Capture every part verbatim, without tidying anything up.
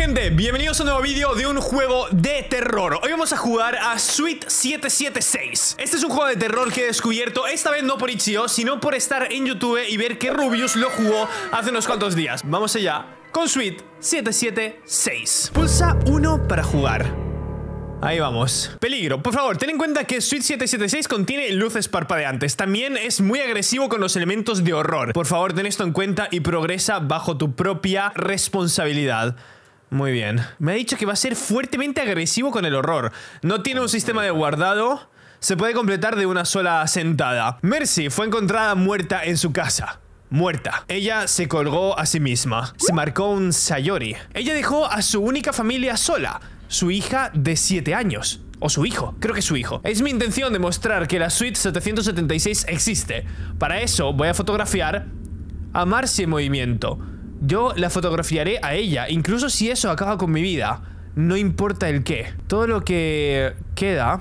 gente, bienvenidos a un nuevo vídeo de un juego de terror. Hoy vamos a jugar a Suite siete siete seis. Este es un juego de terror que he descubierto, esta vez no por itch punto i o, sino por estar en YouTube y ver que Rubius lo jugó hace unos cuantos días. Vamos allá con Suite siete siete seis. Pulsa uno para jugar. Ahí vamos. Peligro. Por favor, ten en cuenta que Suite siete siete seis contiene luces parpadeantes. También es muy agresivo con los elementos de horror. Por favor, ten esto en cuenta y progresa bajo tu propia responsabilidad. Muy bien. Me ha dicho que va a ser fuertemente agresivo con el horror. No tiene un sistema de guardado. Se puede completar de una sola sentada. Mercy fue encontrada muerta en su casa. Muerta. Ella se colgó a sí misma. Se marcó un Sayori. Ella dejó a su única familia sola. Su hija de siete años. O su hijo, creo que su hijo. Es mi intención demostrar que la Suite setecientos setenta y seis existe. Para eso voy a fotografiar a Marcy en movimiento. Yo la fotografiaré a ella, incluso si eso acaba con mi vida. No importa el qué. Todo lo que queda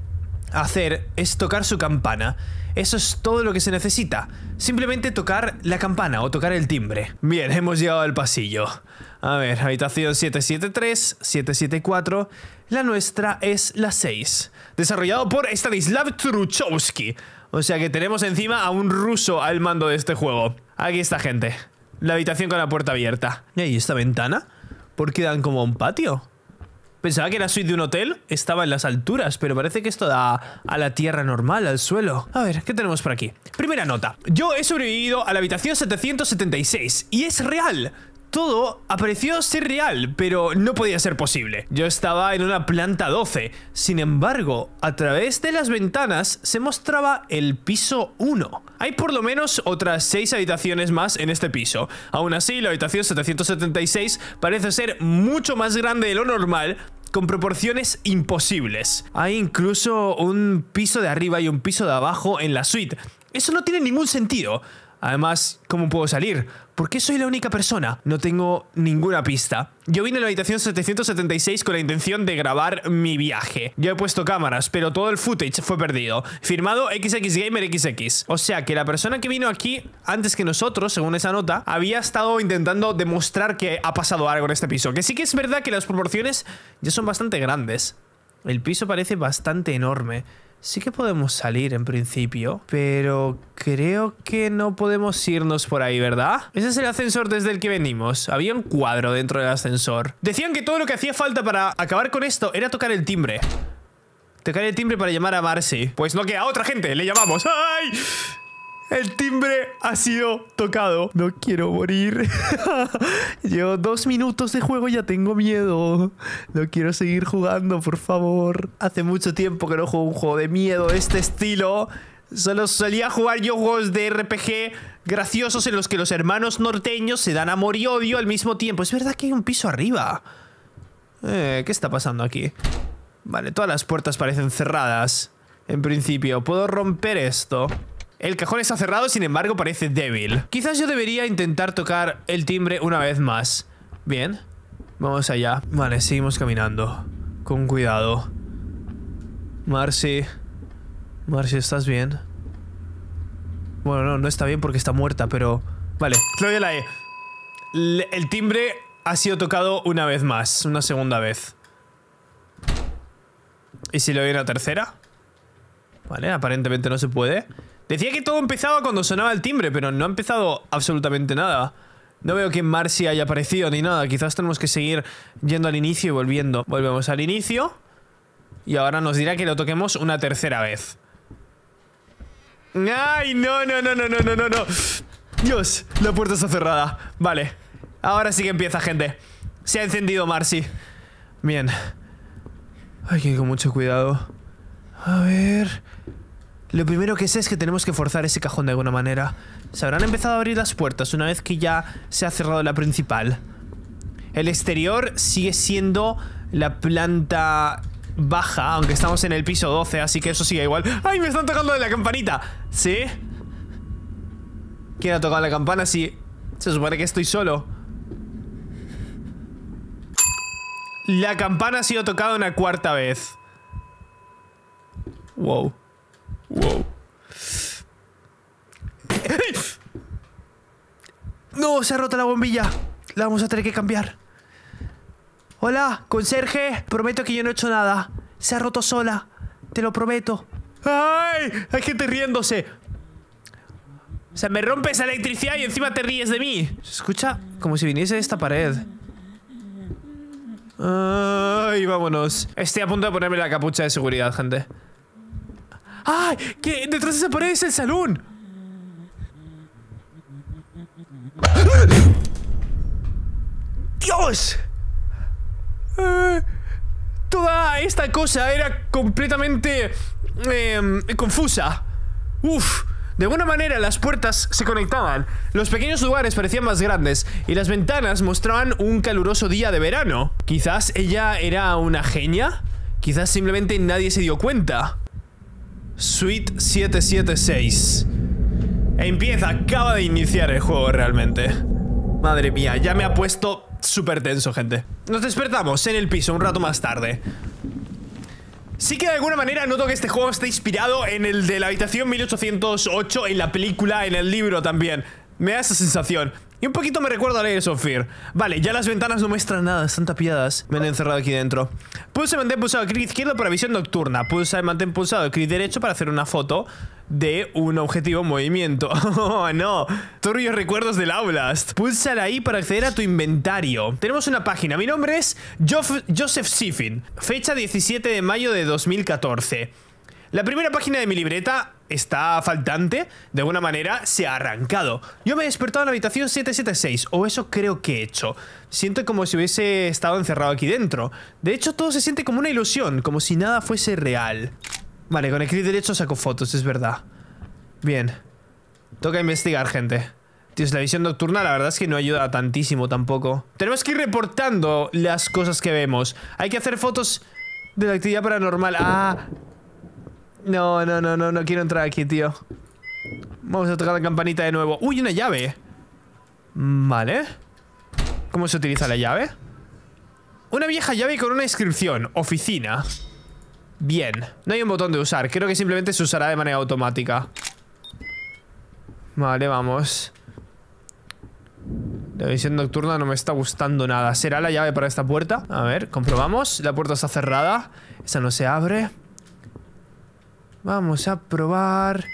hacer es tocar su campana. Eso es todo lo que se necesita. Simplemente tocar la campana o tocar el timbre. Bien, hemos llegado al pasillo. A ver, habitación siete siete tres, siete siete cuatro. La nuestra es la seis. Desarrollado por Stanislav Trzuchowski. O sea que tenemos encima a un ruso al mando de este juego. Aquí está, gente. La habitación con la puerta abierta. ¿Y ahí esta ventana? ¿Por qué dan como un patio? Pensaba que la suite de un hotel estaba en las alturas, pero parece que esto da a la tierra normal, al suelo. A ver, ¿qué tenemos por aquí? Primera nota. Yo he sobrevivido a la habitación setecientos setenta y seis y es real. Todo apareció ser real, pero no podía ser posible. Yo estaba en una planta doce. Sin embargo, a través de las ventanas se mostraba el piso uno. Hay por lo menos otras seis habitaciones más en este piso. Aún así, la habitación setecientos setenta y seis parece ser mucho más grande de lo normal, con proporciones imposibles. Hay incluso un piso de arriba y un piso de abajo en la suite. Eso no tiene ningún sentido. Además, ¿cómo puedo salir? ¿Por qué soy la única persona? No tengo ninguna pista. Yo vine a la habitación setecientos setenta y seis con la intención de grabar mi viaje. Yo he puesto cámaras, pero todo el footage fue perdido. Firmado X X Gamer X X. O sea que la persona que vino aquí antes que nosotros, según esa nota, había estado intentando demostrar que ha pasado algo en este piso. Que sí que es verdad que las proporciones ya son bastante grandes. El piso parece bastante enorme. Sí que podemos salir en principio, pero creo que no podemos irnos por ahí, ¿verdad? Ese es el ascensor desde el que venimos. Había un cuadro dentro del ascensor. Decían que todo lo que hacía falta para acabar con esto era tocar el timbre. Tocar el timbre para llamar a Marcy. Pues no queda otra, gente. Le llamamos. ¡Ay! El timbre ha sido tocado. No quiero morir. Llevo dos minutos de juego y ya tengo miedo. No quiero seguir jugando, por favor. Hace mucho tiempo que no juego un juego de miedo de este estilo. Solo solía jugar yo juegos de R P G graciosos en los que los hermanos norteños se dan amor y odio al mismo tiempo. Es verdad que hay un piso arriba. Eh, ¿qué está pasando aquí? Vale, todas las puertas parecen cerradas. En principio, ¿puedo romper esto? El cajón está cerrado, sin embargo parece débil. Quizás yo debería intentar tocar el timbre una vez más. Bien, vamos allá. Vale, seguimos caminando. Con cuidado. Marcy. Marcy, ¿estás bien? Bueno, no, no está bien porque está muerta, pero... Vale, Claudia la E. El timbre ha sido tocado una vez más. Una segunda vez. ¿Y si le doy una tercera? Vale, aparentemente no se puede. Decía que todo empezaba cuando sonaba el timbre, pero no ha empezado absolutamente nada. No veo que Marcy haya aparecido ni nada. Quizás tenemos que seguir yendo al inicio y volviendo. Volvemos al inicio. Y ahora nos dirá que lo toquemos una tercera vez. ¡Ay! No, no, no, no, no, no, no, no. Dios, la puerta está cerrada. Vale, ahora sí que empieza, gente. Se ha encendido Marcy. Bien. Hay que ir con mucho cuidado. A ver... Lo primero que sé es que tenemos que forzar ese cajón de alguna manera. Se habrán empezado a abrir las puertas una vez que ya se ha cerrado la principal. El exterior sigue siendo la planta baja, aunque estamos en el piso doce, así que eso sigue igual. ¡Ay, me están tocando de la campanita! ¿Sí? ¿Quién ha tocado la campana? Sí. Se supone que estoy solo. La campana ha sido tocada una cuarta vez. Wow. Wow. No, se ha roto la bombilla. La vamos a tener que cambiar. Hola, conserje. Prometo que yo no he hecho nada. Se ha roto sola. Te lo prometo. ¡Ay! Hay gente riéndose. O sea, me rompes la electricidad y encima te ríes de mí. Se escucha como si viniese de esta pared. Ay, vámonos. Estoy a punto de ponerme la capucha de seguridad, gente. ¡Ay! Que detrás de esa pared es el salón. ¡Dios! Eh, toda esta cosa era completamente eh, confusa. Uf. De alguna manera las puertas se conectaban, los pequeños lugares parecían más grandes y las ventanas mostraban un caluroso día de verano. Quizás ella era una genia, quizás simplemente nadie se dio cuenta. Suite siete siete seis. Empieza, acaba de iniciar el juego realmente. Madre mía, ya me ha puesto súper tenso, gente. Nos despertamos en el piso un rato más tarde. Sí que de alguna manera noto que este juego está inspirado en el de la habitación mil ochocientos ocho, en la película, en el libro también. Me da esa sensación. Y un poquito me recuerda a Layers of Fear. Vale, ya las ventanas no muestran nada, están tapiadas. Me han encerrado aquí dentro. Pulsa el mantén pulsado clic izquierdo para visión nocturna. Pulsa el mantén pulsado clic derecho para hacer una foto de un objetivo en movimiento. Oh, no. Turbios recuerdos del Outlast. Pulsa la I para acceder a tu inventario. Tenemos una página. Mi nombre es Jof Joseph Siffin. Fecha diecisiete de mayo de dos mil catorce. La primera página de mi libreta está faltante. De alguna manera se ha arrancado. Yo me he despertado en la habitación siete siete seis. O eso creo que he hecho. Siento como si hubiese estado encerrado aquí dentro. De hecho todo se siente como una ilusión. Como si nada fuese real. Vale, con el clic derecho saco fotos, es verdad. Bien. Toca investigar, gente. Dios, la visión nocturna la verdad es que no ayuda tantísimo tampoco. Tenemos que ir reportando las cosas que vemos. Hay que hacer fotos de la actividad paranormal. Ah... No, no, no, no, no quiero entrar aquí, tío. Vamos a tocar la campanita de nuevo. ¡Uy, una llave! Vale. ¿Cómo se utiliza la llave? Una vieja llave con una inscripción. Oficina. Bien. No hay un botón de usar. Creo que simplemente se usará de manera automática. Vale, vamos. La visión nocturna no me está gustando nada. ¿Será la llave para esta puerta? A ver, comprobamos. La puerta está cerrada. Esa no se abre. Vamos a probar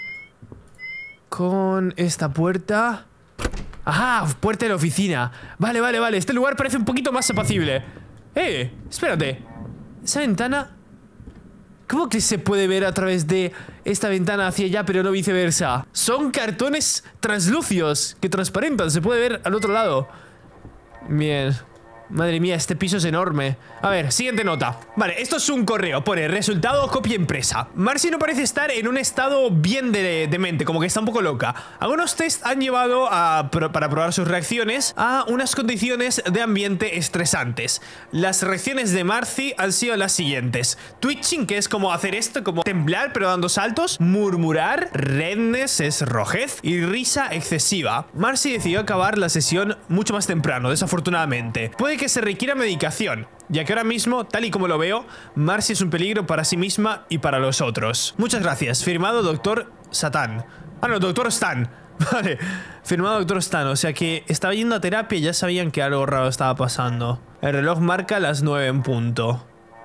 con esta puerta. ¡Ajá! Puerta de la oficina. Vale, vale, vale. Este lugar parece un poquito más apacible. ¡Eh! Espérate. Esa ventana... ¿Cómo que se puede ver a través de esta ventana hacia allá, pero no viceversa? Son cartones translúcidos que transparentan. Se puede ver al otro lado. Bien. Madre mía, este piso es enorme. A ver, siguiente nota. Vale, esto es un correo. Pone resultado copia impresa. Marcy no parece estar en un estado bien de, de mente, como que está un poco loca. Algunos test han llevado a, para probar sus reacciones a unas condiciones de ambiente estresantes. Las reacciones de Marcy han sido las siguientes: twitching, que es como hacer esto, como temblar pero dando saltos. Murmurar. Redness es rojez. Y risa excesiva. Marcy decidió acabar la sesión mucho más temprano, desafortunadamente. Puede que se requiera medicación, ya que ahora mismo, tal y como lo veo, Marcy es un peligro para sí misma y para los otros. Muchas gracias. Firmado doctor Satan. Ah, no, doctor Stan. Vale, firmado doctor Stan. O sea que estaba yendo a terapia y ya sabían que algo raro estaba pasando. El reloj marca las nueve en punto.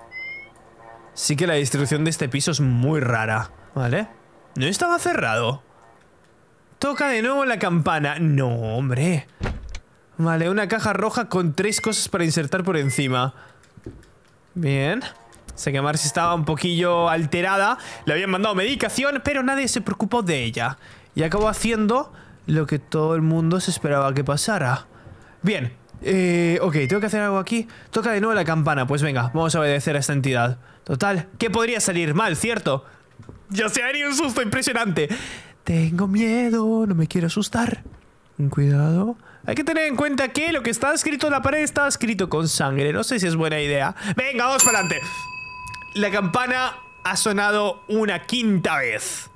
Sí que la distribución de este piso es muy rara. Vale. No estaba cerrado. Toca de nuevo la campana. No, hombre. Vale, una caja roja con tres cosas para insertar por encima. Bien. Sé que Marcy estaba un poquillo alterada. Le habían mandado medicación, pero nadie se preocupó de ella. Y acabó haciendo lo que todo el mundo se esperaba que pasara. Bien. Eh, ok, tengo que hacer algo aquí. Toca de nuevo la campana. Pues venga, vamos a obedecer a esta entidad. Total, ¿qué podría salir mal, cierto? Ya se haría un susto impresionante. Tengo miedo, no me quiero asustar. Cuidado. Hay que tener en cuenta que lo que está escrito en la pared está escrito con sangre. No sé si es buena idea. Venga, vamos para adelante. La campana ha sonado una quinta vez.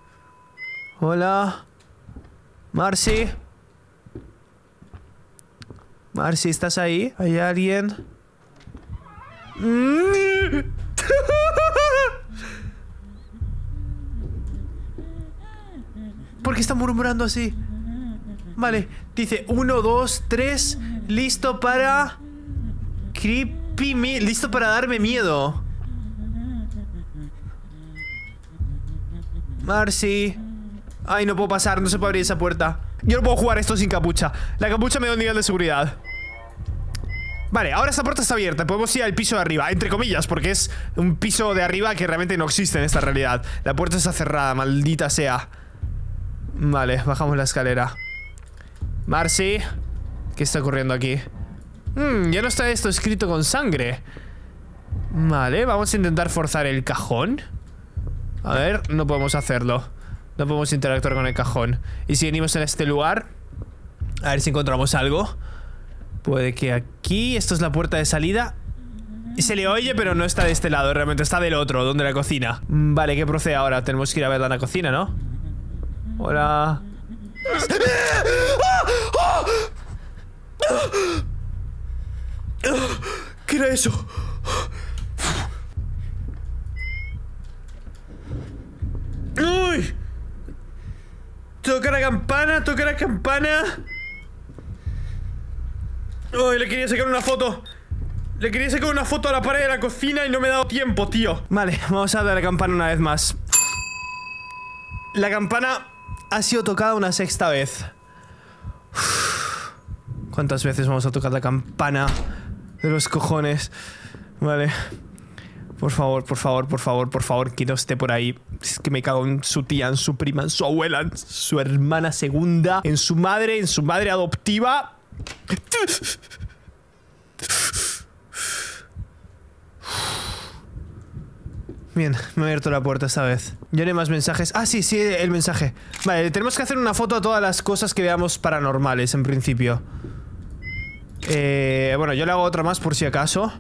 Hola. Marcy. Marcy, ¿estás ahí? ¿Hay alguien? ¿Por qué está murmurando así? Vale, dice uno, dos, tres. Listo para... Creep Creepy me... Listo para darme miedo. Marcy. Ay, no puedo pasar, no se puede abrir esa puerta. Yo no puedo jugar esto sin capucha. La capucha me da un nivel de seguridad. Vale, ahora esta puerta está abierta. Podemos ir al piso de arriba, entre comillas, porque es un piso de arriba que realmente no existe en esta realidad. La puerta está cerrada, maldita sea. Vale, bajamos la escalera. Marcy, ¿qué está ocurriendo aquí? Hmm, ya no está esto escrito con sangre. Vale, vamos a intentar forzar el cajón. A ver, no podemos hacerlo. No podemos interactuar con el cajón. Y si venimos en este lugar, a ver si encontramos algo. Puede que aquí... Esto es la puerta de salida. Y se le oye, pero no está de este lado. Realmente está del otro, donde la cocina. Vale, ¿qué procede ahora? Tenemos que ir a verla en la cocina, ¿no? Hola. ¿Qué era eso? ¡Uy! Toca la campana, toca la campana. Uy, le quería sacar una foto. Le quería sacar una foto a la pared de la cocina y no me he dado tiempo, tío. Vale, vamos a darle a la campana una vez más. La campana ha sido tocada una sexta vez. Uf. ¿Cuántas veces vamos a tocar la campana de los cojones? Vale. Por favor, por favor, por favor, por favor, que no esté por ahí. Es que me cago en su tía, en su prima, en su abuela, en su hermana segunda, en su madre, en su madre adoptiva. Bien, me he abierto la puerta esta vez. Ya no hay más mensajes. Ah, sí, sí, el mensaje. Vale, tenemos que hacer una foto a todas las cosas que veamos paranormales, en principio. Eh, bueno, yo le hago otra más por si acaso.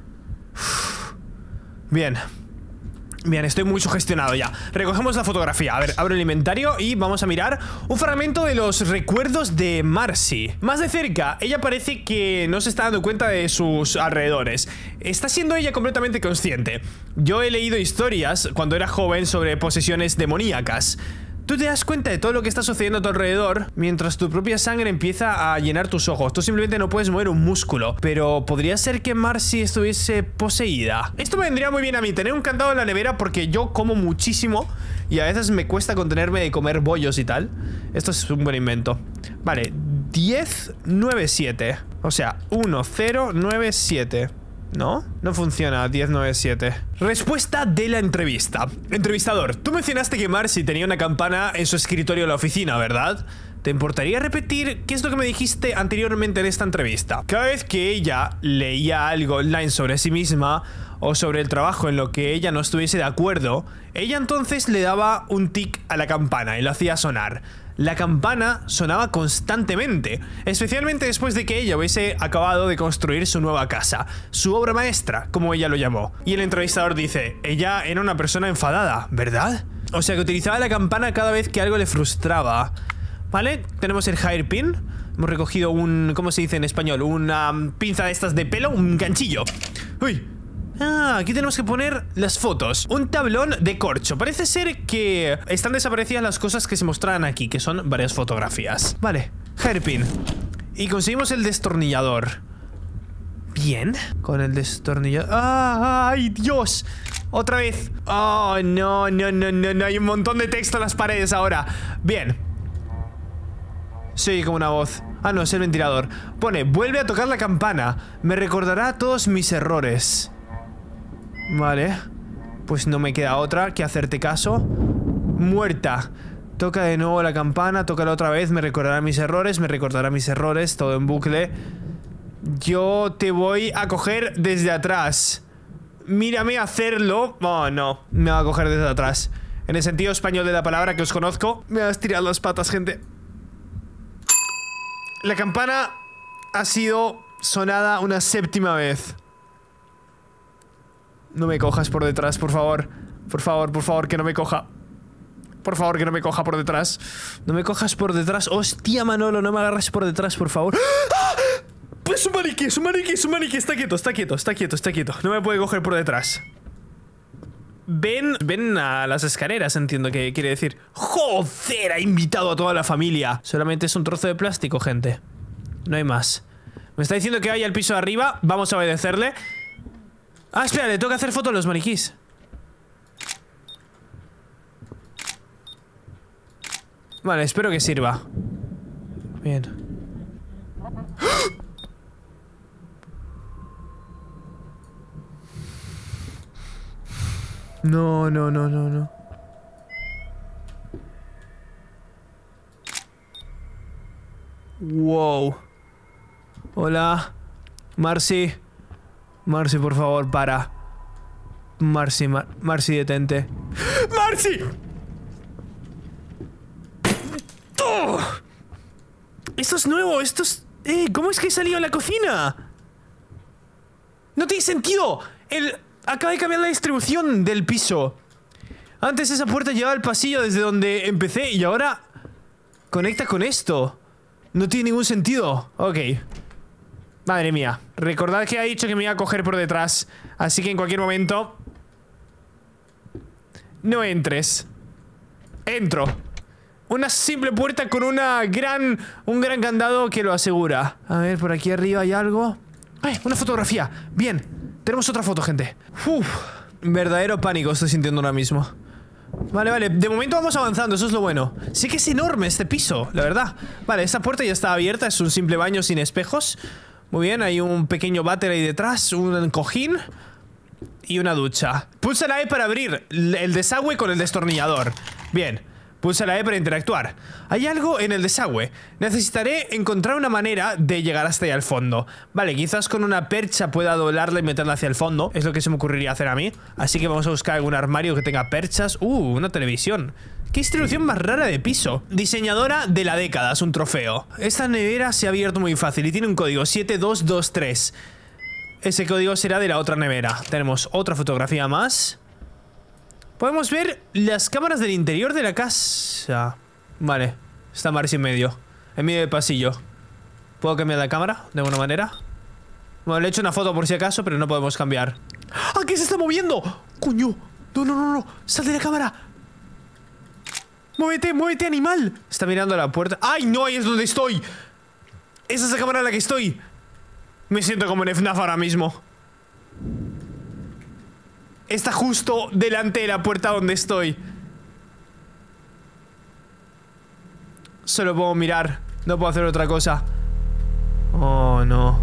Bien. Bien, estoy muy sugestionado ya. Recogemos la fotografía. A ver, abro el inventario y vamos a mirar un fragmento de los recuerdos de Marcy. Más de cerca, ella parece que no se está dando cuenta de sus alrededores. Está siendo ella completamente consciente. Yo he leído historias cuando era joven sobre posesiones demoníacas. Tú te das cuenta de todo lo que está sucediendo a tu alrededor mientras tu propia sangre empieza a llenar tus ojos. Tú simplemente no puedes mover un músculo. Pero podría ser que Marcy estuviese poseída. Esto me vendría muy bien a mí, tener un candado en la nevera, porque yo como muchísimo y a veces me cuesta contenerme de comer bollos y tal. Esto es un buen invento. Vale, diez nueve siete. O sea, uno cero nueve siete. ¿No? No funciona, diez nueve siete. Respuesta de la entrevista. Entrevistador, tú mencionaste que Marcy tenía una campana en su escritorio en la oficina, ¿verdad? ¿Te importaría repetir qué es lo que me dijiste anteriormente en esta entrevista? Cada vez que ella leía algo online sobre sí misma o sobre el trabajo en lo que ella no estuviese de acuerdo, ella entonces le daba un tic a la campana y lo hacía sonar. La campana sonaba constantemente, especialmente después de que ella hubiese acabado de construir su nueva casa, su obra maestra, como ella lo llamó. Y el entrevistador dice, ella era una persona enfadada, ¿verdad? O sea que utilizaba la campana cada vez que algo le frustraba. Vale, tenemos el hairpin. Hemos recogido un... ¿cómo se dice en español? Una pinza de estas de pelo, un ganchillo. ¡Uy! Ah, aquí tenemos que poner las fotos. Un tablón de corcho. Parece ser que están desaparecidas las cosas que se mostraban aquí, que son varias fotografías. Vale, hairpin. Y conseguimos el destornillador. Bien. Con el destornillador... ¡Ah! ¡Ay, Dios! Otra vez. Oh, no, no, no, no, no. Hay un montón de texto en las paredes ahora. Bien. Sí, como una voz. Ah, no, es el ventilador. Pone, vuelve a tocar la campana. Me recordará todos mis errores. Vale. Pues no me queda otra que hacerte caso. Muerta. Toca de nuevo la campana, tócala otra vez. Me recordará mis errores, me recordará mis errores. Todo en bucle. Yo te voy a coger desde atrás. Mírame hacerlo. Oh, no, me va a coger desde atrás. En el sentido español de la palabra que os conozco. Me vas a tirar las patas, gente. La campana ha sido sonada una séptima vez. No me cojas por detrás, por favor. Por favor, por favor, que no me coja. Por favor, que no me coja por detrás. No me cojas por detrás. Hostia, Manolo, no me agarres por detrás, por favor. ¡Ah! Pues es un maniquí, es un maniquí, es un maniquí. Está quieto, está quieto, está quieto, está quieto. No me puede coger por detrás. Ven, ven a las escaleras, entiendo que quiere decir. ¡Joder! Ha invitado a toda la familia. Solamente es un trozo de plástico, gente. No hay más. Me está diciendo que vaya al piso de arriba. Vamos a obedecerle. Ah, espera, le tengo que hacer foto a los maniquís. Vale, espero que sirva. Bien. No, no, no, no, no. Wow. Hola. Marcy. Marcy, por favor, para. Marcy, Mar Marcy, detente. ¡Marcy! ¡Oh! Esto es nuevo, esto es... Eh, ¿cómo es que he salido a la cocina? No tiene sentido. El... Acaba de cambiar la distribución del piso. Antes esa puerta llevaba al pasillo desde donde empecé y ahora conecta con esto. No tiene ningún sentido. Ok. Madre mía. Recordad que ha dicho que me iba a coger por detrás. Así que en cualquier momento... No entres. Entro. Una simple puerta con una gran... Un gran candado que lo asegura. A ver, por aquí arriba hay algo. ¡Ay! Una fotografía. Bien. Tenemos otra foto, gente. Uf. Verdadero pánico estoy sintiendo ahora mismo. Vale, vale. De momento vamos avanzando, eso es lo bueno. Sí que es enorme este piso, la verdad. Vale, esta puerta ya está abierta. Es un simple baño sin espejos. Muy bien, hay un pequeño váter ahí detrás. Un cojín. Y una ducha. Pulsa la E para abrir el desagüe con el destornillador. Bien. Pulsa la E para interactuar. Hay algo en el desagüe. Necesitaré encontrar una manera de llegar hasta ahí al fondo. Vale, quizás con una percha pueda doblarla y meterla hacia el fondo. Es lo que se me ocurriría hacer a mí. Así que vamos a buscar algún armario que tenga perchas. Uh, una televisión. Qué distribución más rara de piso. Diseñadora de la década, es un trofeo. Esta nevera se ha abierto muy fácil y tiene un código siete dos dos tres. Ese código será de la otra nevera. Tenemos otra fotografía más. Podemos ver las cámaras del interior de la casa. Vale, está Marcy en medio. En medio del pasillo. ¿Puedo cambiar la cámara de alguna manera? Bueno, le he hecho una foto por si acaso, pero no podemos cambiar. ¡Ah, que se está moviendo! ¡Coño! No, no, no, no. ¡Sal de la cámara! ¡Muévete, muévete, animal! Está mirando a la puerta. ¡Ay, no! Ahí es donde estoy. Esa es la cámara en la que estoy. Me siento como en F NAF ahora mismo. Está justo delante de la puerta donde estoy. Solo puedo mirar. No puedo hacer otra cosa. Oh, no.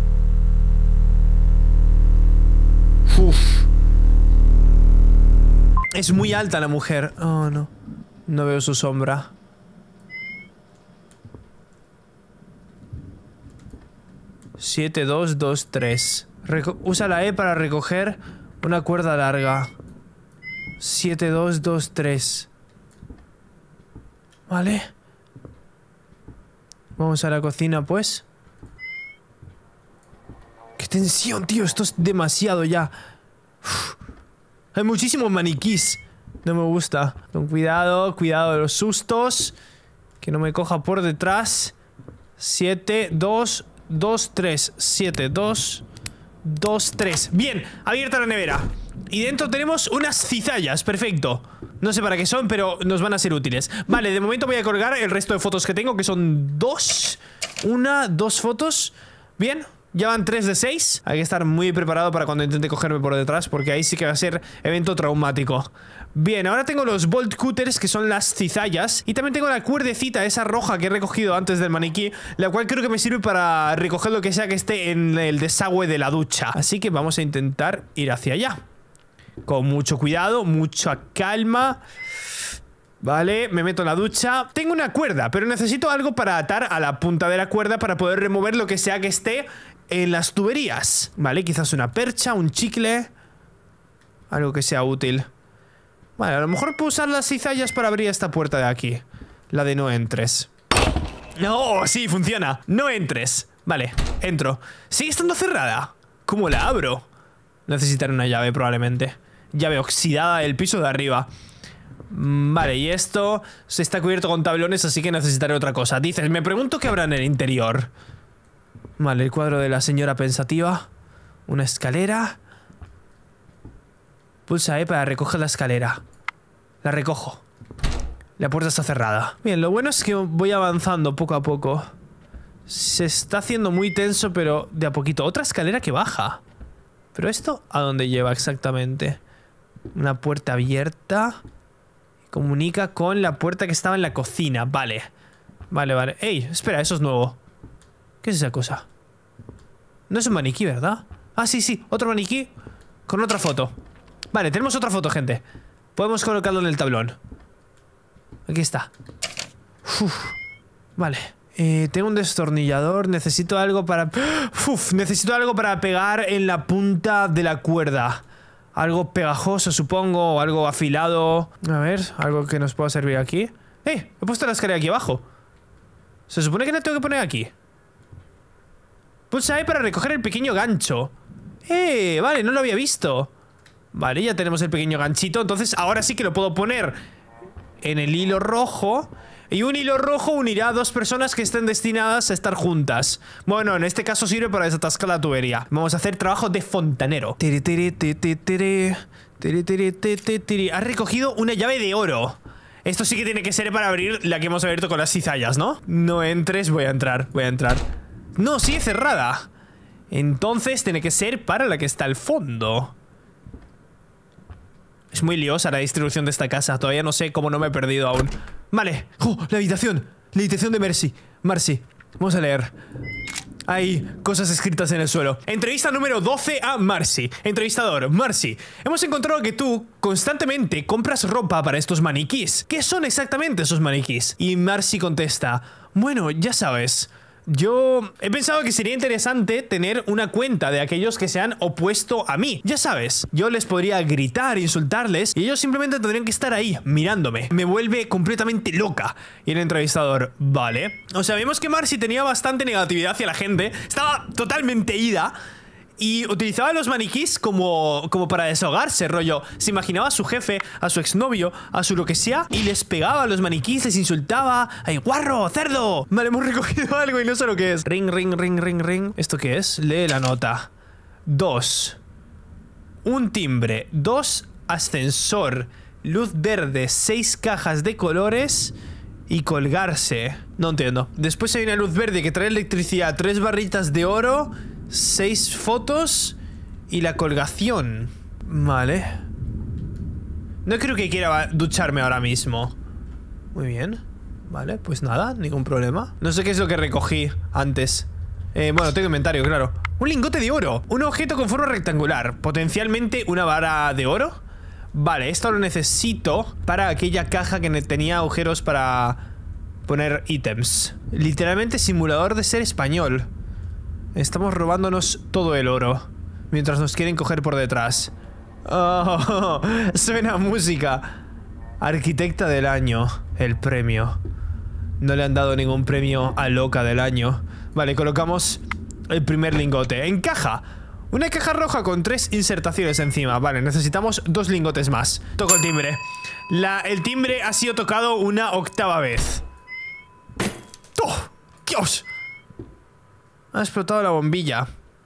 Uf. Es muy alta la mujer. Oh, no. No veo su sombra. siete dos dos tres. Reco- Usa la E para recoger una cuerda larga. siete dos dos tres. Vale. Vamos a la cocina, pues. ¡Qué tensión, tío! Esto es demasiado ya. Uf. Hay muchísimos maniquís. No me gusta. Con cuidado, cuidado de los sustos. Que no me coja por detrás. siete dos dos tres. siete dos dos tres. Bien, abierta la nevera. Y dentro tenemos unas cizallas, perfecto. No sé para qué son, pero nos van a ser útiles. Vale, de momento voy a colgar el resto de fotos que tengo, que son dos. Una, dos fotos. Bien, ya van tres de seis. Hay que estar muy preparado para cuando intente cogerme por detrás, porque ahí sí que va a ser evento traumático. Bien, ahora tengo los bolt cutters, que son las cizallas. Y también tengo la cuerdecita, esa roja que he recogido antes del maniquí, la cual creo que me sirve para recoger lo que sea que esté en el desagüe de la ducha. Así que vamos a intentar ir hacia allá. Con mucho cuidado, mucha calma. Vale, me meto en la ducha. Tengo una cuerda, pero necesito algo para atar a la punta de la cuerda para poder remover lo que sea que esté en las tuberías. Vale, quizás una percha, un chicle. Algo que sea útil. Vale, a lo mejor puedo usar las cizallas para abrir esta puerta de aquí. La de no entres. No, sí, funciona. No entres. Vale, entro. Sigue estando cerrada. ¿Cómo la abro? Necesitaré una llave probablemente. Llave oxidada del piso de arriba. Vale, y esto se está cubierto con tablones, así que necesitaré otra cosa. Dices, me pregunto qué habrá en el interior. Vale, el cuadro de la señora pensativa. Una escalera. Pulsa E para recoger la escalera. La recojo. La puerta está cerrada. Bien, lo bueno es que voy avanzando poco a poco. Se está haciendo muy tenso, pero de a poquito. Otra escalera que baja. ¿Pero esto a dónde lleva exactamente? Una puerta abierta. Comunica con la puerta que estaba en la cocina. Vale. Vale, vale. ¡Ey! Espera, eso es nuevo. ¿Qué es esa cosa? No es un maniquí, ¿verdad? Ah, sí, sí. Otro maniquí con otra foto. Vale, tenemos otra foto, gente. Podemos colocarlo en el tablón. Aquí está. Uf. Vale. Eh, tengo un destornillador. Necesito algo para... Uf, necesito algo para pegar en la punta de la cuerda. Algo pegajoso, supongo. O algo afilado. A ver, algo que nos pueda servir aquí. ¡Eh! He puesto la escalera aquí abajo. Se supone que la tengo que poner aquí. Pulsa E para recoger el pequeño gancho. ¡Eh! Vale, no lo había visto. Vale, ya tenemos el pequeño ganchito. Entonces ahora sí que lo puedo poner en el hilo rojo. Y un hilo rojo unirá a dos personas que estén destinadas a estar juntas. Bueno, en este caso sirve para desatascar la tubería. Vamos a hacer trabajo de fontanero. Has recogido una llave de oro. Esto sí que tiene que ser para abrir la que hemos abierto con las cizallas, ¿no? No entres, voy a entrar, voy a entrar. No, sigue cerrada. Entonces tiene que ser para la que está al fondo. Es muy liosa la distribución de esta casa. Todavía no sé cómo no me he perdido aún. Vale. ¡Oh! La habitación. La habitación de Mercy. Marcy. Vamos a leer. Hay cosas escritas en el suelo. Entrevista número doce a Marcy. Entrevistador, Marcy. Hemos encontrado que tú constantemente compras ropa para estos maniquís. ¿Qué son exactamente esos maniquís? Y Marcy contesta: bueno, ya sabes, yo he pensado que sería interesante tener una cuenta de aquellos que se han opuesto a mí. Ya sabes, yo les podría gritar, insultarles, y ellos simplemente tendrían que estar ahí, mirándome. Me vuelve completamente loca. Y el entrevistador: vale. O sea, vemos que Marcy tenía bastante negatividad hacia la gente. Estaba totalmente ida. Y utilizaba los maniquís como, como para desahogarse, rollo. Se imaginaba a su jefe, a su exnovio, a su lo que sea, y les pegaba a los maniquís, les insultaba. ¡Ay, guarro, cerdo! Vale, hemos recogido algo y no sé lo que es. Ring, ring, ring, ring, ring. ¿Esto qué es? Lee la nota. Dos. Un timbre. Dos. Ascensor. Luz verde. Seis cajas de colores. Y colgarse. No entiendo. Después hay una luz verde que trae electricidad. Tres barritas de oro. Seis fotos y la colgación. Vale. No creo que quiera ducharme ahora mismo. Muy bien. Vale, pues nada, ningún problema. No sé qué es lo que recogí antes. eh, Bueno, tengo inventario, claro. Un lingote de oro. Un objeto con forma rectangular. Potencialmente una vara de oro. Vale, esto lo necesito para aquella caja que tenía agujeros para poner ítems. Literalmente simulador de ser español. Estamos robándonos todo el oro mientras nos quieren coger por detrás. Oh, suena música. Arquitecta del año. El premio. No le han dado ningún premio a loca del año. Vale, colocamos el primer lingote. En caja. Una caja roja con tres insertaciones encima. Vale, necesitamos dos lingotes más. Toco el timbre. La, el timbre ha sido tocado una octava vez. ¡Oh! ¡Dios! Ha explotado la bombilla.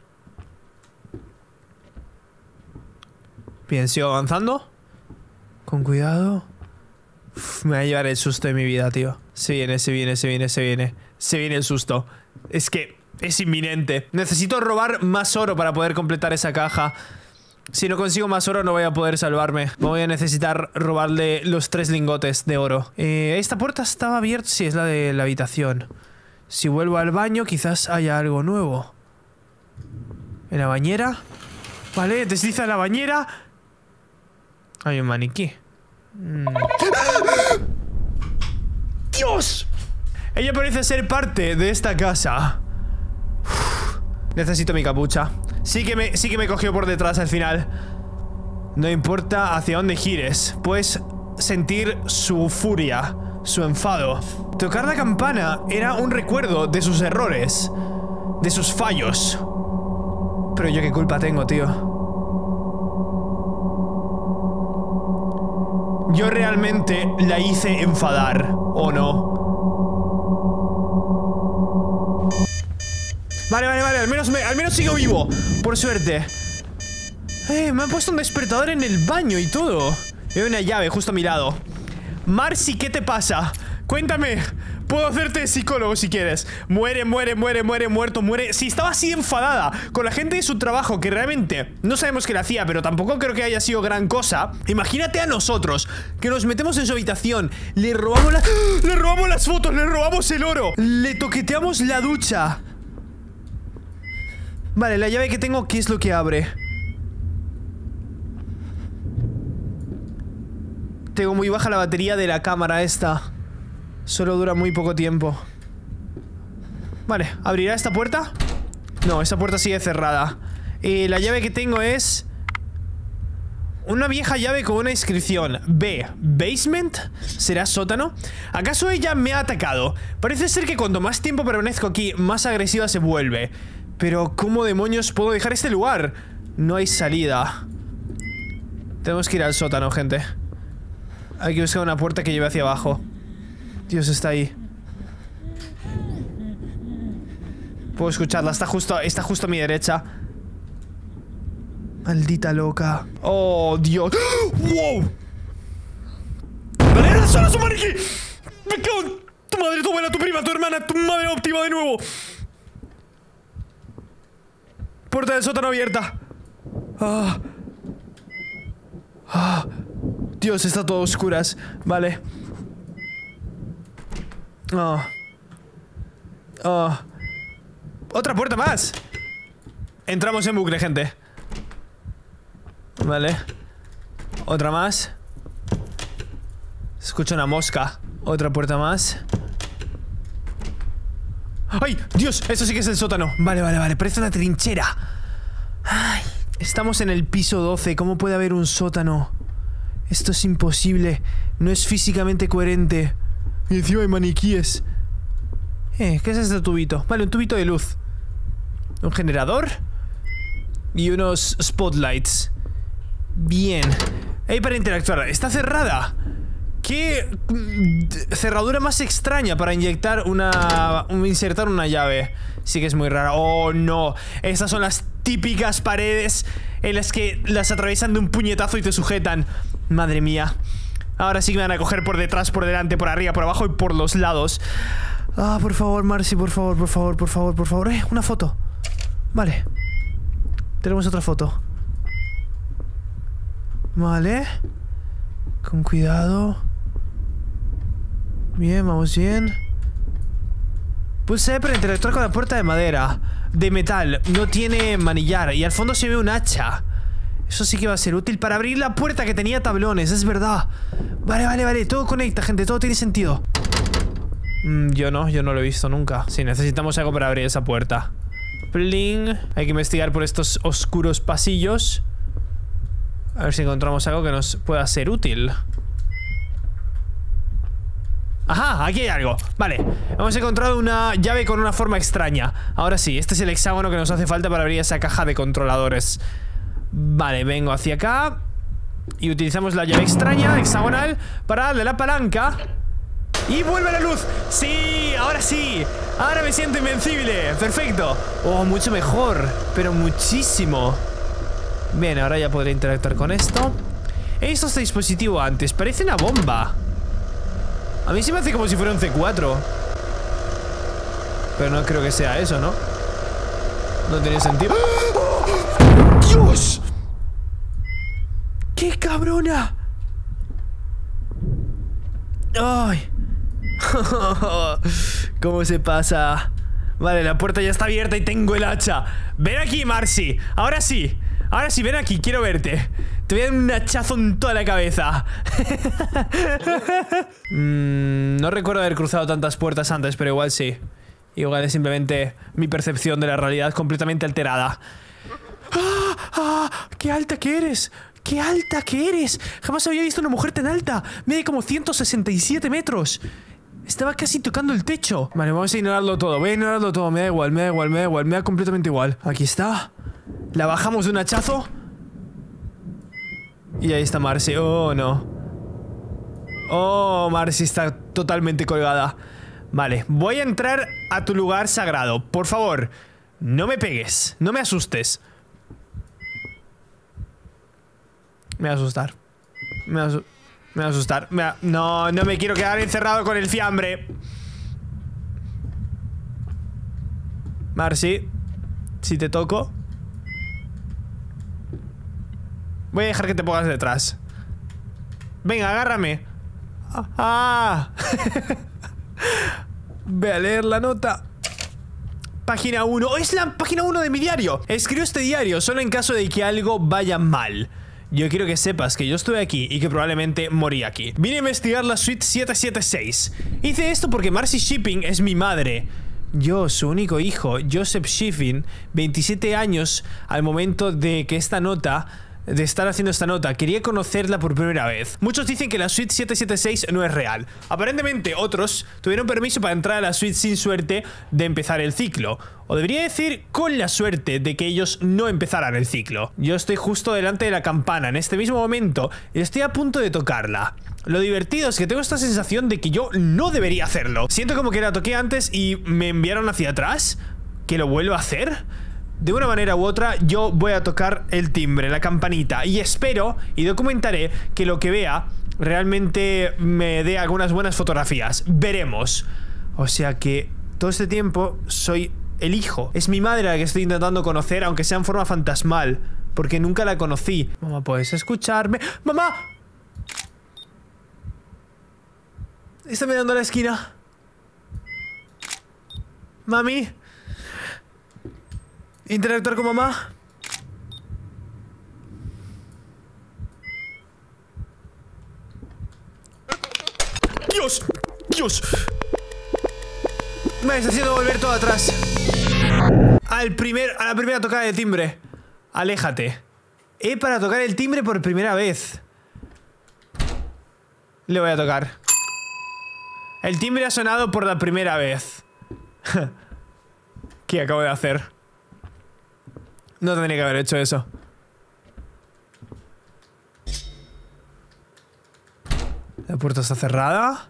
Bien, sigo avanzando. Con cuidado. Uf, me va a llevar el susto de mi vida, tío. Se viene, se viene, se viene, se viene. Se viene el susto. Es que es inminente. Necesito robar más oro para poder completar esa caja. Si no consigo más oro no voy a poder salvarme. Voy a necesitar robarle los tres lingotes de oro. eh, Esta puerta estaba abierta. Sí, es la de la habitación. Si vuelvo al baño, quizás haya algo nuevo. En la bañera. Vale, desliza en la bañera. Hay un maniquí. Mm. ¡Dios! Ella parece ser parte de esta casa. Uf. Necesito mi capucha. Sí que me, sí que me cogió por detrás al final. No importa hacia dónde gires, puedes sentir su furia, su enfado. Tocar la campana era un recuerdo de sus errores, de sus fallos. Pero yo qué culpa tengo, tío. Yo realmente la hice enfadar, ¿o no? Vale, vale, vale, al menos, me, al menos sigo vivo, por suerte. Eh, me han puesto un despertador en el baño y todo. Hay una llave justo a mi lado. Marcy, ¿qué te pasa? Cuéntame, puedo hacerte de psicólogo si quieres. Muere, muere, muere, muere, muerto, muere. Si estaba así enfadada con la gente de su trabajo, que realmente no sabemos qué le hacía, pero tampoco creo que haya sido gran cosa. Imagínate a nosotros, que nos metemos en su habitación, le robamos la... le robamos las fotos, le robamos el oro, le toqueteamos la ducha. Vale, la llave que tengo, ¿qué es lo que abre? Tengo muy baja la batería de la cámara esta. Solo dura muy poco tiempo. Vale, ¿abrirá esta puerta? No, esta puerta sigue cerrada. eh, La llave que tengo es... una vieja llave con una inscripción. B. Basement. ¿Será sótano? ¿Acaso ella me ha atacado? Parece ser que cuanto más tiempo permanezco aquí, más agresiva se vuelve. Pero ¿cómo demonios puedo dejar este lugar? No hay salida. Tenemos que ir al sótano, gente. Hay que buscar una puerta que lleve hacia abajo. Dios, está ahí. Puedo escucharla, está justo, está justo a mi derecha. Maldita loca. Oh, Dios. ¡Wow! ¡Vale, solo su mariqui! ¡Me cago en tu madre, tu abuela, tu prima, tu hermana, tu madre óptima de nuevo! Puerta del sótano abierta. Ah. Ah. Dios, está todo a oscuras. Vale. Oh. Oh. Otra puerta más. Entramos en bucle, gente. Vale. Otra más. Escucho una mosca. Otra puerta más. ¡Ay! ¡Dios! Eso sí que es el sótano. Vale, vale, vale. Parece una trinchera. Ay. Estamos en el piso doce. ¿Cómo puede haber un sótano? Esto es imposible. No es físicamente coherente. Y encima hay maniquíes. Eh, ¿qué es este tubito? Vale, un tubito de luz. Un generador. Y unos spotlights. Bien. Hay para interactuar. Está cerrada. ¿Qué cerradura más extraña para inyectar una... insertar una llave? Sí que es muy rara. Oh, no. Estas son las típicas paredes en las que las atraviesan de un puñetazo y te sujetan. Madre mía. Ahora sí que me van a coger por detrás, por delante, por arriba, por abajo y por los lados. Ah, por favor, Marcy, por favor, por favor, por favor, por favor. Eh, una foto. Vale. Tenemos otra foto. Vale. Con cuidado. Bien, vamos bien. Pulsé para interactuar con la puerta de madera. De metal. No tiene manillar. Y al fondo se ve un hacha. Eso sí que va a ser útil para abrir la puerta que tenía tablones. Es verdad. Vale, vale, vale. Todo conecta, gente. Todo tiene sentido. Mm, yo no. Yo no lo he visto nunca. Sí, necesitamos algo para abrir esa puerta. Pling. Hay que investigar por estos oscuros pasillos. A ver si encontramos algo que nos pueda ser útil. Ajá, aquí hay algo. Vale, hemos encontrado una llave con una forma extraña. Ahora sí, este es el hexágono que nos hace falta para abrir esa caja de controladores. Vale, vengo hacia acá y utilizamos la llave extraña, hexagonal, para darle la palanca. ¡Y vuelve la luz! ¡Sí! ¡Ahora sí! ¡Ahora me siento invencible! ¡Perfecto! ¡Oh, mucho mejor! Pero muchísimo. Bien, ahora ya podré interactuar con esto. He visto este dispositivo antes. Parece una bomba. A mí se me hace como si fuera un C cuatro. Pero no creo que sea eso, ¿no? No tiene sentido. ¡Oh! ¡Dios! ¡Qué cabrona! ¡Ay! ¿Cómo se pasa? Vale, la puerta ya está abierta y tengo el hacha. Ven aquí, Marcy. Ahora sí. Ahora sí, ven aquí, quiero verte. Te voy a dar un hachazo en toda la cabeza. mm, No recuerdo haber cruzado tantas puertas antes, pero igual sí. Igual es simplemente mi percepción de la realidad completamente alterada. ¡Ah! ¡Ah! ¡Qué alta que eres! ¡Qué alta que eres! Jamás había visto una mujer tan alta. Mide como ciento sesenta y siete metros. Estaba casi tocando el techo. Vale, vamos a ignorarlo todo. Voy a ignorarlo todo. Me da igual, me da igual, me da igual. Me da completamente igual. Aquí está. La bajamos de un hachazo. Y ahí está Marcy. Oh, no. Oh, Marcy está totalmente colgada. Vale, voy a entrar a tu lugar sagrado. Por favor, no me pegues. No me asustes. Me va a asustar. Me va a, asu me va a asustar. Me va... No, no me quiero quedar encerrado con el fiambre. Marcy, si te toco, voy a dejar que te pongas detrás. Venga, agárrame. Ah. Ve a leer la nota. Página uno. Oh, es la página uno de mi diario. Escribo este diario solo en caso de que algo vaya mal. Yo quiero que sepas que yo estuve aquí y que probablemente morí aquí. Vine a investigar la suite siete siete seis. Hice esto porque Marcy Shipping es mi madre. Yo, su único hijo, Joseph Shipping, veintisiete años al momento de que esta nota... de estar haciendo esta nota, quería conocerla por primera vez. Muchos dicen que la suite siete siete seis no es real. Aparentemente otros tuvieron permiso para entrar a la suite sin suerte de empezar el ciclo. O debería decir, con la suerte de que ellos no empezaran el ciclo. Yo estoy justo delante de la campana en este mismo momento y estoy a punto de tocarla. Lo divertido es que tengo esta sensación de que yo no debería hacerlo. Siento como que la toqué antes y me enviaron hacia atrás. ¿Que lo vuelvo a hacer? De una manera u otra, yo voy a tocar el timbre, la campanita. Y espero y documentaré que lo que vea realmente me dé algunas buenas fotografías. Veremos. O sea que todo este tiempo soy el hijo. Es mi madre la que estoy intentando conocer, aunque sea en forma fantasmal, porque nunca la conocí. Mamá, ¿puedes escucharme? ¡Mamá! Está mirando a la esquina. Mami. ¿Interactuar con mamá? ¡Dios! ¡Dios! Me está haciendo volver todo atrás. Al primer, a la primera tocada de timbre. Aléjate. Eh, para tocar el timbre por primera vez. Le voy a tocar. El timbre ha sonado por la primera vez. ¿Qué acabo de hacer? No tendría que haber hecho eso. La puerta está cerrada.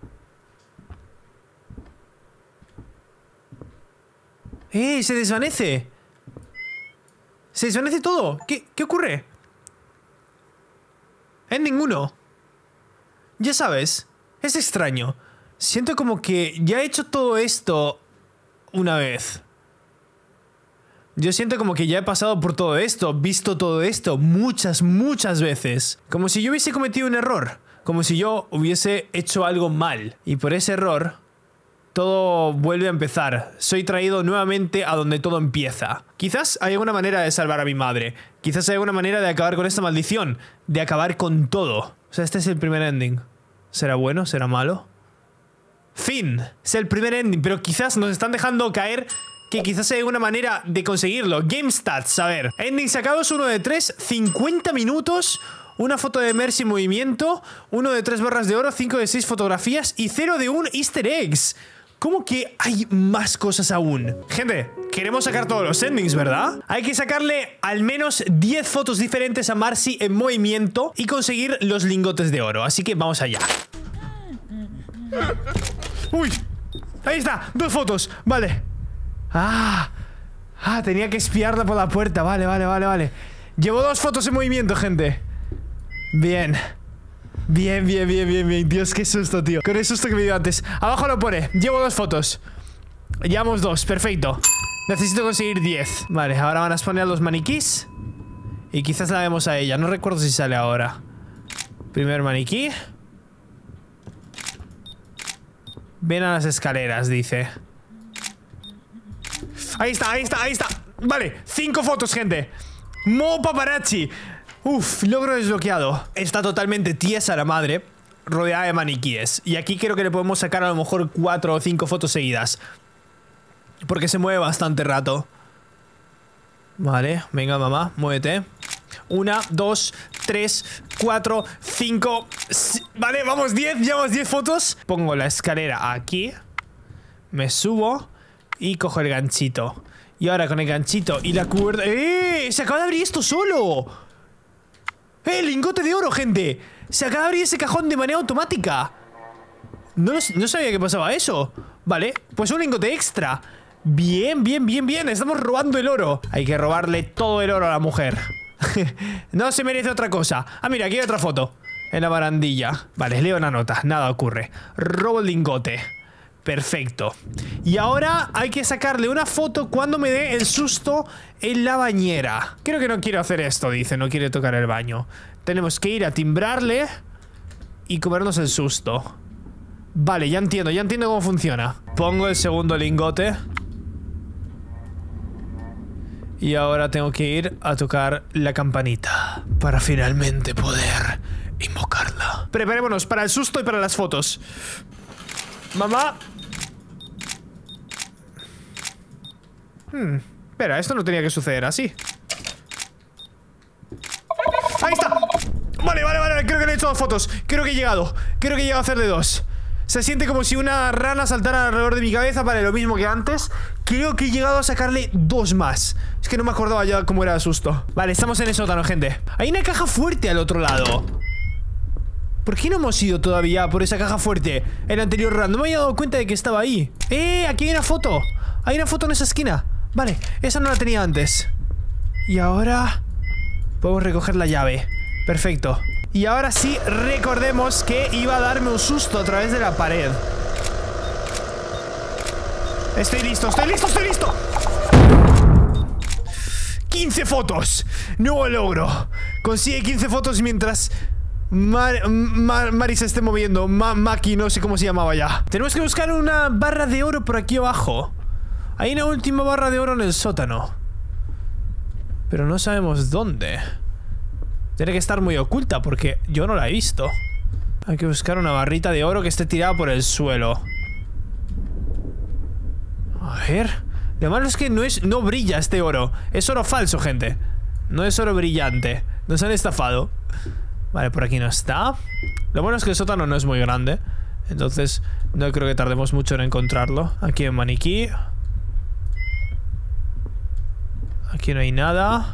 ¡Eh! ¡Se desvanece! ¡Se desvanece todo! ¿Qué, qué ocurre? En ninguno. Ya sabes, es extraño. Siento como que ya he hecho todo esto una vez. Yo siento como que ya he pasado por todo esto, visto todo esto muchas, muchas veces. Como si yo hubiese cometido un error. Como si yo hubiese hecho algo mal. Y por ese error, todo vuelve a empezar. Soy traído nuevamente a donde todo empieza. Quizás hay alguna manera de salvar a mi madre. Quizás hay alguna manera de acabar con esta maldición. De acabar con todo. O sea, este es el primer ending. ¿Será bueno? ¿Será malo? Fin. Es el primer ending, pero quizás nos están dejando caer que quizás hay alguna manera de conseguirlo. Game Stats, a ver. Endings sacados, uno de tres, cincuenta minutos, una foto de Mercy en movimiento, uno de tres barras de oro, cinco de seis fotografías y cero de un easter eggs. ¿Cómo que hay más cosas aún? Gente, queremos sacar todos los endings, ¿verdad? Hay que sacarle al menos diez fotos diferentes a Marcy en movimiento y conseguir los lingotes de oro. Así que vamos allá. ¡Uy! Ahí está, dos fotos, vale. Ah, ah, tenía que espiarla por la puerta. Vale, vale, vale, vale. Llevo dos fotos en movimiento, gente. Bien. Bien, bien, bien, bien, bien. Dios, qué susto, tío. Con el susto que me dio antes. Abajo lo pone. Llevo dos fotos. Llevamos dos, perfecto. Necesito conseguir diez. Vale, ahora van a exponer los maniquís. Y quizás la vemos a ella. No recuerdo si sale ahora. Primer maniquí. Ven a las escaleras, dice. Ahí está, ahí está, ahí está. Vale, cinco fotos, gente. Modo paparazzi. Uf, logro desbloqueado. Está totalmente tiesa la madre, rodeada de maniquíes. Y aquí creo que le podemos sacar a lo mejor cuatro o cinco fotos seguidas, porque se mueve bastante rato. Vale, venga mamá, muévete. Una, dos, tres, cuatro, cinco. Vale, vamos, diez, llevamos diez fotos. Pongo la escalera aquí. Me subo y cojo el ganchito. Y ahora con el ganchito y la cuerda... ¡Eh! ¡Se acaba de abrir esto solo! ¡Eh! ¡Lingote de oro, gente! Se acaba de abrir ese cajón de manera automática. No, no sabía que pasaba eso. Vale, pues un lingote extra. Bien, bien, bien, bien. Estamos robando el oro. Hay que robarle todo el oro a la mujer. No se merece otra cosa. Ah, mira, aquí hay otra foto. En la barandilla. Vale, leo una nota. Nada ocurre. Robo el lingote. Perfecto. Y ahora hay que sacarle una foto cuando me dé el susto en la bañera. Creo que no quiero hacer esto, dice. No quiere tocar el baño. Tenemos que ir a timbrarle y comernos el susto. Vale, ya entiendo, ya entiendo cómo funciona. Pongo el segundo lingote. Y ahora tengo que ir a tocar la campanita para finalmente poder invocarla. Preparémonos para el susto y para las fotos. Mamá. Hmm, espera, esto no tenía que suceder así. Ahí está. Vale, vale, vale, creo que le he hecho dos fotos. Creo que he llegado, creo que he llegado a hacerle dos. Se siente como si una rana saltara alrededor de mi cabeza. Vale, lo mismo que antes. Creo que he llegado a sacarle dos más. Es que no me acordaba ya cómo era el susto. Vale, estamos en el sótano, gente. Hay una caja fuerte al otro lado. ¿Por qué no hemos ido todavía por esa caja fuerte? El anterior run, no me había dado cuenta de que estaba ahí. ¡Eh! Aquí hay una foto. Hay una foto en esa esquina. Vale, esa no la tenía antes. Y ahora podemos recoger la llave. Perfecto. Y ahora sí, recordemos que iba a darme un susto a través de la pared. Estoy listo, estoy listo, estoy listo. quince fotos. Nuevo logro. Consigue quince fotos mientras Mar, Mar, Mari se esté moviendo. Ma, Maki, no sé cómo se llamaba ya. Tenemos que buscar una barra de oro por aquí abajo. Hay una última barra de oro en el sótano, pero no sabemos dónde. Tiene que estar muy oculta porque yo no la he visto. Hay que buscar una barrita de oro que esté tirada por el suelo. A ver. Lo malo es que no, es, no brilla este oro. Es oro falso, gente. No es oro brillante. Nos han estafado. Vale, por aquí no está. Lo bueno es que el sótano no es muy grande, entonces no creo que tardemos mucho en encontrarlo. Aquí hay un maniquí. Aquí no hay nada.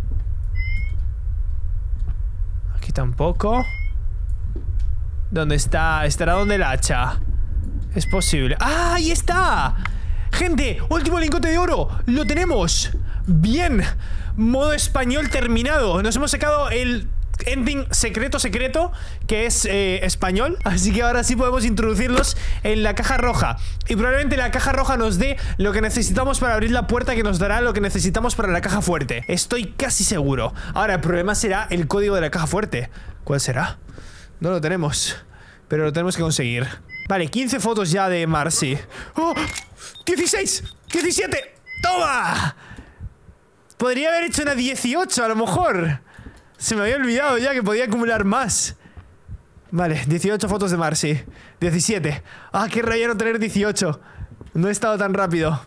Aquí tampoco. ¿Dónde está? ¿Estará donde el hacha? Es posible. ¡Ah! ¡Ahí está! ¡Gente! ¡Último lingote de oro! ¡Lo tenemos! ¡Bien! Modo español terminado. Nos hemos sacado el ending secreto secreto, que es eh, español. Así que ahora sí podemos introducirlos en la caja roja. Y probablemente la caja roja nos dé lo que necesitamos para abrir la puerta, que nos dará lo que necesitamos para la caja fuerte. Estoy casi seguro. Ahora el problema será el código de la caja fuerte. ¿Cuál será? No lo tenemos, pero lo tenemos que conseguir. Vale, quince fotos ya de Marcy. ¡Oh! ¡dieciséis! ¡diecisiete! ¡Toma! Podría haber hecho una dieciocho a lo mejor. Se me había olvidado ya que podía acumular más. Vale, dieciocho fotos de Marcy. diecisiete. Ah, qué rayero tener dieciocho. No he estado tan rápido.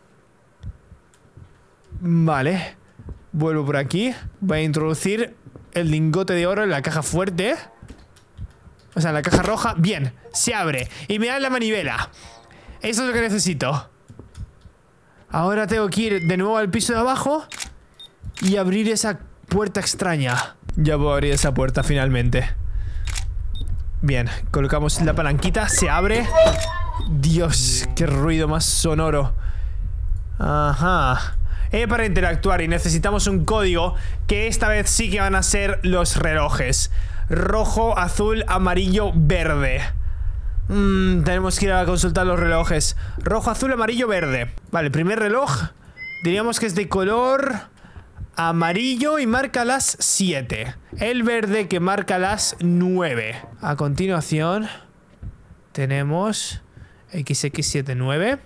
Vale. Vuelvo por aquí. Voy a introducir el lingote de oro en la caja fuerte. O sea, en la caja roja. Bien, se abre. Y me da la manivela. Eso es lo que necesito. Ahora tengo que ir de nuevo al piso de abajo y abrir esa puerta extraña. Ya puedo abrir esa puerta finalmente. Bien, colocamos la palanquita. Se abre. Dios, qué ruido más sonoro. Ajá. E para interactuar y necesitamos un código, que esta vez sí que van a ser los relojes. Rojo, azul, amarillo, verde. Mm, tenemos que ir a consultar los relojes. Rojo, azul, amarillo, verde. Vale, el primer reloj diríamos que es de color amarillo y marca las siete. El verde que marca las nueve. A continuación tenemos equis equis setenta y nueve.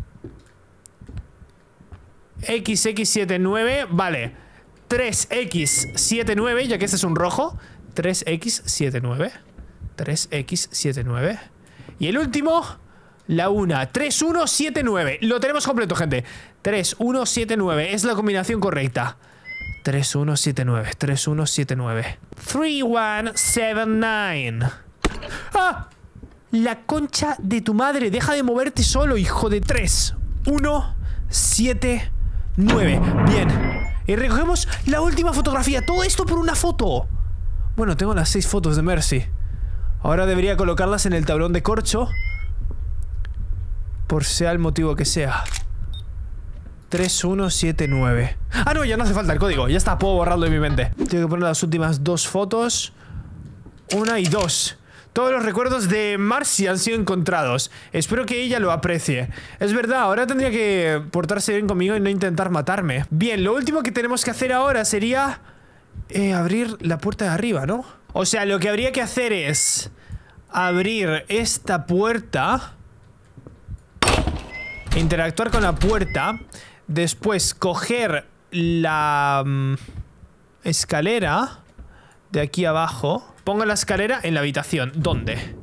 equis equis setenta y nueve, vale. tres equis setenta y nueve, ya que este es un rojo. tres equis setenta y nueve. tres equis setenta y nueve. Y el último, la una. tres uno siete nueve. Lo tenemos completo, gente. tres uno siete nueve. Es la combinación correcta. tres uno siete nueve. tres uno siete nueve. tres uno siete nueve. ¡Ah! La concha de tu madre. Deja de moverte solo, hijo de tres uno siete nueve. Bien. Y recogemos la última fotografía. Todo esto por una foto. Bueno, tengo las seis fotos de Mercy. Ahora debería colocarlas en el tablón de corcho, por sea el motivo que sea. tres uno siete nueve. Ah, no, ya no hace falta el código. Ya está, puedo borrarlo de mi mente. Tengo que poner las últimas dos fotos. Una y dos. Todos los recuerdos de Marcy han sido encontrados. Espero que ella lo aprecie. Es verdad, ahora tendría que portarse bien conmigo y no intentar matarme. Bien, lo último que tenemos que hacer ahora sería eh, abrir la puerta de arriba, ¿no? O sea, lo que habría que hacer es abrir esta puerta, interactuar con la puerta, después coger la um, escalera de aquí abajo. Pongo la escalera en la habitación. ¿Dónde?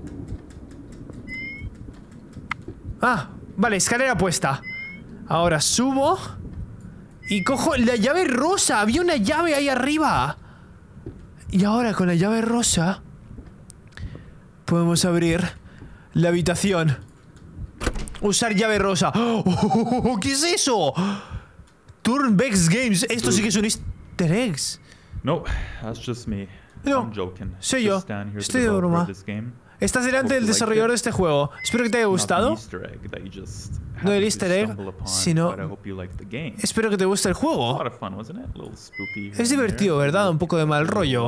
Ah, vale, escalera puesta. Ahora subo y cojo la llave rosa. Había una llave ahí arriba. Y ahora con la llave rosa podemos abrir la habitación. Usar llave rosa. ¡Oh! ¿Qué es eso? Turnbex Games. Esto sí que es un easter eggs. No, that's just me. No, I'm joking. soy yo. Estoy de broma. Estás delante del desarrollador de este juego. Espero que te haya gustado. No el easter egg, sino... Espero que te guste el juego. Es divertido, ¿verdad? Un poco de mal rollo.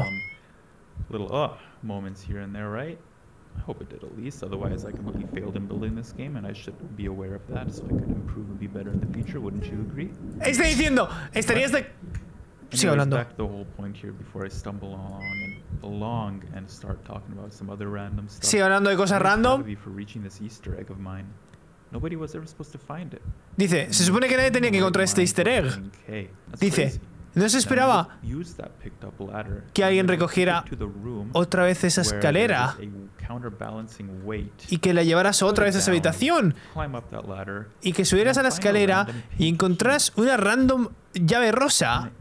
I hope it did at least, otherwise I completely failed in building this game and I should be aware of that so I could improve and be better in the future, wouldn't you agree? Está diciendo, estarías de... Sigue hablando. Back to the whole point here before I stumble along and along and start talking about some other random stuff. Sigue hablando de cosas random. For reaching this Easter egg of mine. Nobody was ever supposed to find it. Dice, se supone que nadie tenía que encontrar este easter egg. Dice, no se esperaba que alguien recogiera otra vez esa escalera y que la llevaras otra vez a esa habitación y que subieras a la escalera y encontraras una random llave rosa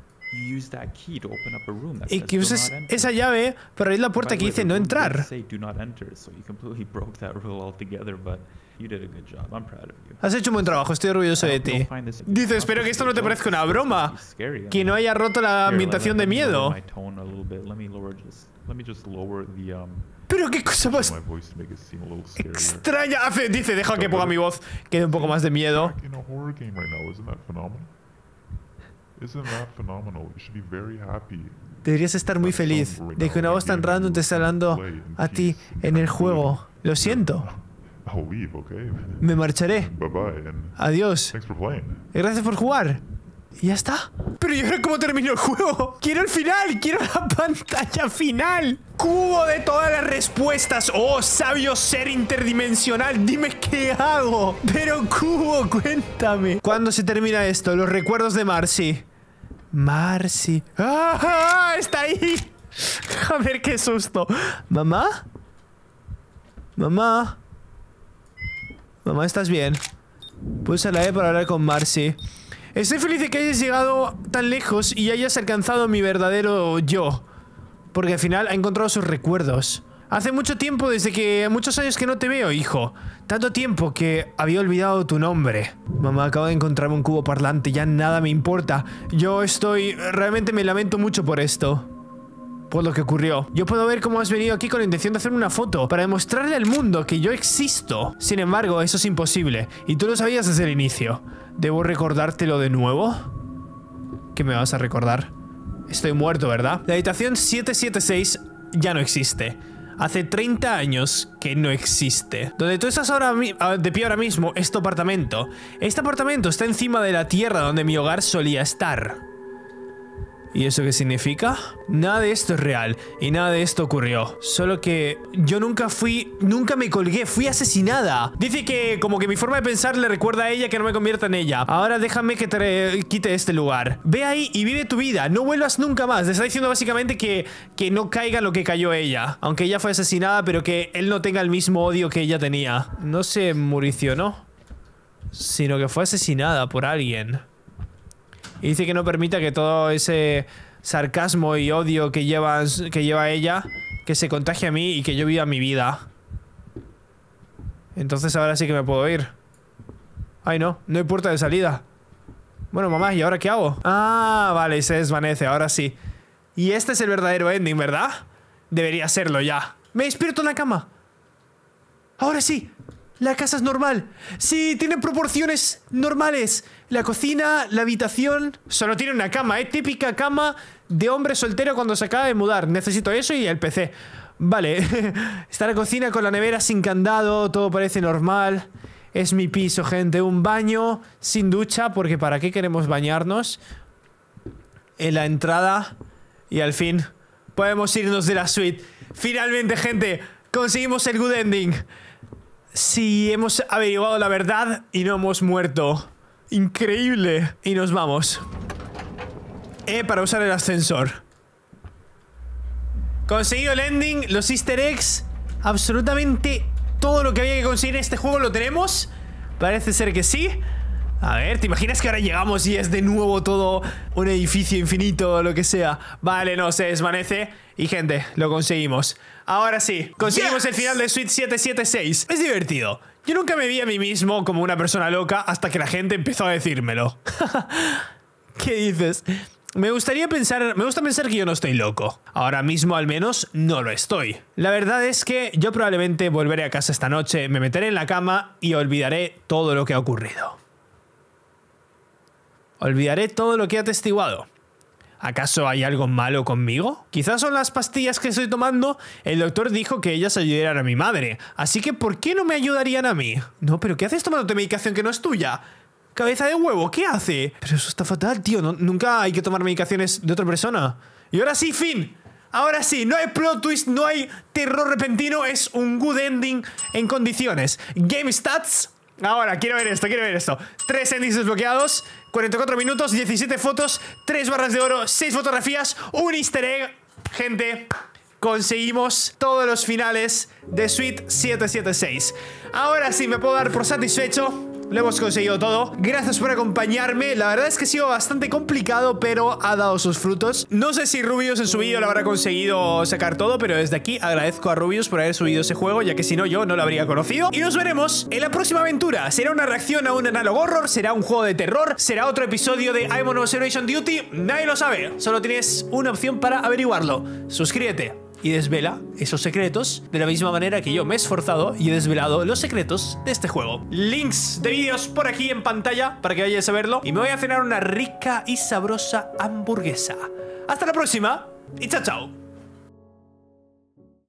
y que uses esa llave para abrir la puerta que dice no entrar. Has hecho un buen trabajo, estoy orgulloso de ti. Dice, espero que esto no te parezca una broma. Que no haya roto la ambientación de miedo. Pero qué cosa más extraña hace. Dice, deja que ponga mi voz, que dé un poco más de miedo. Deberías estar muy feliz de que una voz tan random te esté hablando a ti en el juego. Lo siento. Me marcharé. Adiós. Gracias por jugar. Y ya está. Pero ¿y ahora cómo termino el juego? Quiero el final. Quiero la pantalla final. Cubo de todas las respuestas. Oh, sabio ser interdimensional. Dime qué hago. Pero cubo, cuéntame. ¿Cuándo se termina esto? Los recuerdos de Marcy. Marcy. ¡Ah! Está ahí. A ver qué susto. ¿Mamá? Mamá. Mamá, ¿estás bien? Pulsa la E para hablar con Marcy. Estoy feliz de que hayas llegado tan lejos y hayas alcanzado mi verdadero yo. Porque al final ha encontrado sus recuerdos. Hace mucho tiempo, desde que... Muchos años que no te veo, hijo. Tanto tiempo que había olvidado tu nombre. Mamá, acabo de encontrarme un cubo parlante. Ya nada me importa. Yo estoy... Realmente me lamento mucho por esto. Por lo que ocurrió. Yo puedo ver cómo has venido aquí con la intención de hacerme una foto para demostrarle al mundo que yo existo. Sin embargo, eso es imposible. Y tú lo sabías desde el inicio. ¿Debo recordártelo de nuevo? ¿Qué me vas a recordar? Estoy muerto, ¿verdad? La habitación siete siete seis ya no existe. Hace treinta años que no existe. Donde tú estás ahora de pie ahora mismo es tu apartamento. Este apartamento está encima de la tierra donde mi hogar solía estar. ¿Y eso qué significa? Nada de esto es real y nada de esto ocurrió. Solo que yo nunca fui... Nunca me colgué, fui asesinada. Dice que como que mi forma de pensar le recuerda a ella que no me convierta en ella. Ahora déjame que te quite este lugar. Ve ahí y vive tu vida, no vuelvas nunca más. Le está diciendo básicamente que, que no caiga lo que cayó ella. Aunque ella fue asesinada, pero que él no tenga el mismo odio que ella tenía. No se murió, ¿no? Sino que fue asesinada por alguien. Y dice que no permita que todo ese sarcasmo y odio que lleva, que lleva ella, que se contagie a mí y que yo viva mi vida. Entonces ahora sí que me puedo ir. Ay, no, no hay puerta de salida. Bueno, mamá, ¿y ahora qué hago? Ah, vale, se desvanece, ahora sí. Y este es el verdadero ending, ¿verdad? Debería serlo ya. Me despierto en la cama. Ahora sí. La casa es normal. Sí, tiene proporciones normales. La cocina, la habitación... Solo tiene una cama, ¿eh? Típica cama de hombre soltero cuando se acaba de mudar. Necesito eso y el P C. Vale. Está la cocina con la nevera sin candado. Todo parece normal. Es mi piso, gente. Un baño sin ducha, porque ¿para qué queremos bañarnos? En la entrada. Y al fin podemos irnos de la suite. Finalmente, gente, conseguimos el good ending. Sí, hemos averiguado la verdad y no hemos muerto. Increíble. Y nos vamos. E para usar el ascensor. Conseguido el ending, los easter eggs. Absolutamente todo lo que había que conseguir en este juego lo tenemos. Parece ser que sí. A ver, ¿te imaginas que ahora llegamos y es de nuevo todo un edificio infinito o lo que sea? Vale, no, se desvanece. Y gente, lo conseguimos. Ahora sí, conseguimos yes. el final de Suite siete siete seis. Es divertido. Yo nunca me vi a mí mismo como una persona loca hasta que la gente empezó a decírmelo. ¿Qué dices? Me gustaría pensar, me gusta pensar que yo no estoy loco. Ahora mismo al menos no lo estoy. La verdad es que yo probablemente volveré a casa esta noche, me meteré en la cama y olvidaré todo lo que ha ocurrido. Olvidaré todo lo que he atestiguado. ¿Acaso hay algo malo conmigo? Quizás son las pastillas que estoy tomando. El doctor dijo que ellas ayudarían a mi madre. Así que ¿por qué no me ayudarían a mí? No, pero ¿qué haces tomándote medicación que no es tuya? Cabeza de huevo, ¿qué hace? Pero eso está fatal, tío. No, nunca hay que tomar medicaciones de otra persona. Y ahora sí, fin. Ahora sí, no hay plot twist, no hay terror repentino. Es un good ending en condiciones. Game stats. Ahora, quiero ver esto, quiero ver esto. Tres endings desbloqueados, cuarenta y cuatro minutos, diecisiete fotos, tres barras de oro, seis fotografías, un easter egg. Gente, conseguimos todos los finales de Suite siete siete seis. Ahora sí me puedo dar por satisfecho. Lo hemos conseguido todo. Gracias por acompañarme. La verdad es que ha sido bastante complicado, pero ha dado sus frutos. No sé si Rubius en su vídeo lo habrá conseguido sacar todo, pero desde aquí agradezco a Rubius por haber subido ese juego, ya que si no yo no lo habría conocido. Y nos veremos en la próxima aventura. ¿Será una reacción a un Analog Horror? ¿Será un juego de terror? ¿Será otro episodio de I'm on Observation Duty? Nadie lo sabe. Solo tienes una opción para averiguarlo. Suscríbete y desvela esos secretos de la misma manera que yo me he esforzado y he desvelado los secretos de este juego. Links de vídeos por aquí en pantalla para que vayáis a verlo. Y me voy a cenar una rica y sabrosa hamburguesa. Hasta la próxima y chao, chao.